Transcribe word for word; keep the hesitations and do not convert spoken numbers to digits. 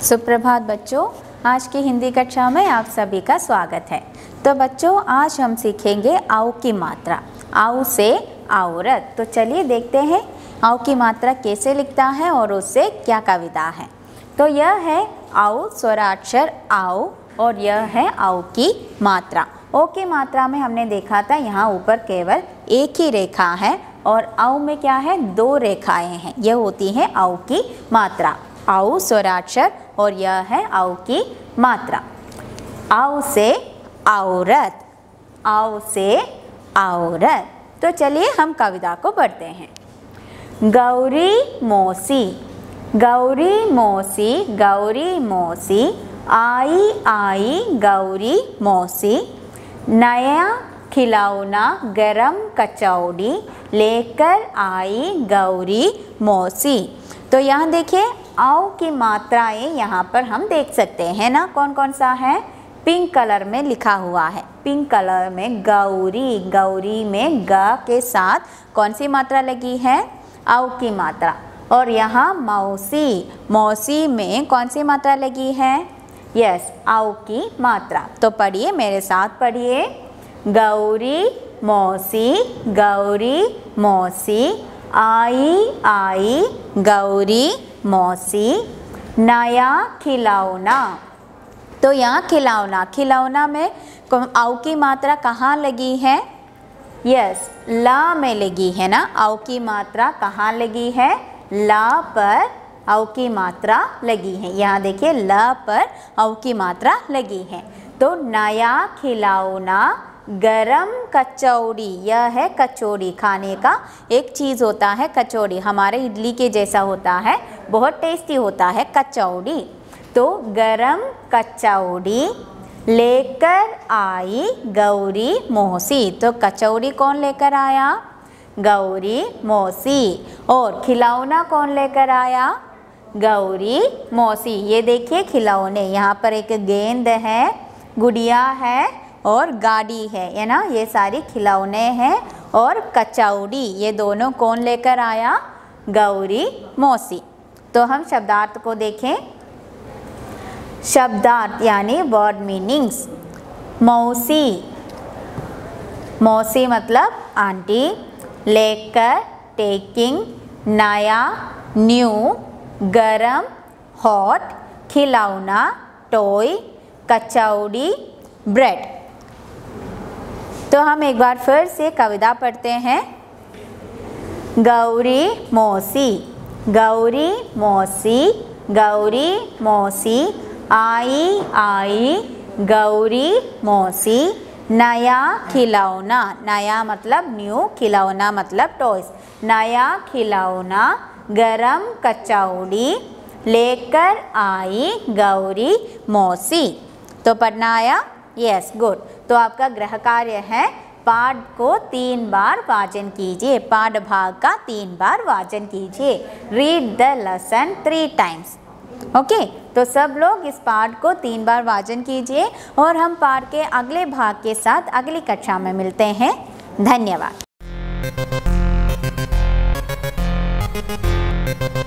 सुप्रभात बच्चों, आज की हिंदी कक्षा में आप सभी का स्वागत है। तो बच्चों, आज हम सीखेंगे आउ की मात्रा। आउ से औरत। तो चलिए देखते हैं आउ की मात्रा कैसे लिखता है और उससे क्या कविता है। तो यह है आउ स्वराक्षर आउ और यह है आउ की मात्रा। ओ की मात्रा में हमने देखा था यहाँ ऊपर केवल एक ही रेखा है और आउ में क्या है, दो रेखाएं हैं। यह होती है आउ की मात्रा। आउ स्वराक्षर और यह है आउ की मात्रा। आउ से औरत, आउ से औरत। तो चलिए हम कविता को पढ़ते हैं। गौरी मौसी, गौरी मौसी, गौरी मौसी, आई आई गौरी मौसी, नया खिलौना गरम कचौड़ी लेकर आई गौरी मौसी। तो यहाँ देखिए आउ की मात्राएं यहाँ पर हम देख सकते हैं ना, कौन कौन सा है, पिंक कलर में लिखा हुआ है। पिंक कलर में गौरी, गौरी में ग के साथ कौन सी मात्रा लगी है, आउ की मात्रा। और यहाँ मौसी, मौसी में कौन सी मात्रा लगी है, यस, आउ की मात्रा। तो पढ़िए, मेरे साथ पढ़िए। गौरी मौसी, गौरी मौसी, आई आई गौरी मौसी, नया खिलौना। तो यहाँ खिलौना, खिलौना में आउ की मात्रा कहाँ लगी है, यस, ला में लगी है ना। आउ की मात्रा कहाँ लगी है, ला पर आउ की मात्रा लगी है। यहाँ देखिए ला पर आउ की मात्रा लगी है। तो नया खिलौना गरम कचौड़ी, यह है कचौड़ी, खाने का एक चीज़ होता है कचौड़ी, हमारे इडली के जैसा होता है, बहुत टेस्टी होता है कचौड़ी। तो गरम कचौड़ी लेकर आई गौरी मौसी। तो कचौड़ी कौन लेकर आया, गौरी मौसी। और खिलौना कौन लेकर आया, गौरी मौसी। ये देखिए खिलौने, यहाँ पर एक गेंद है, गुड़िया है और गाड़ी है, है ना, ये सारी खिलौने हैं। और कचौड़ी, ये दोनों कौन लेकर आया, गौरी मौसी। तो हम शब्दार्थ को देखें। शब्दार्थ यानी वर्ड मीनिंग्स। मौसी, मौसी मतलब आंटी। लेकर टेकिंग, नया न्यू, गरम हॉट, खिलौना टॉय, कचौड़ी ब्रेड। तो हम एक बार फिर से कविता पढ़ते हैं। गौरी मौसी, गौरी मौसी, गौरी मौसी, आई आई गौरी मौसी, नया खिलौना, नया मतलब न्यू, खिलौना मतलब टॉयस, नया खिलौना गरम कचौड़ी लेकर आई गौरी मौसी। तो पढ़ना आया, यस, गुड। तो आपका गृह कार्य है, पाठ को तीन बार वाचन कीजिए, पाठ भाग का तीन बार वाचन कीजिए। Read the lesson three times. Okay, तो सब लोग इस पाठ को तीन बार वाचन कीजिए और हम पाठ के अगले भाग के साथ अगली कक्षा में मिलते हैं। धन्यवाद।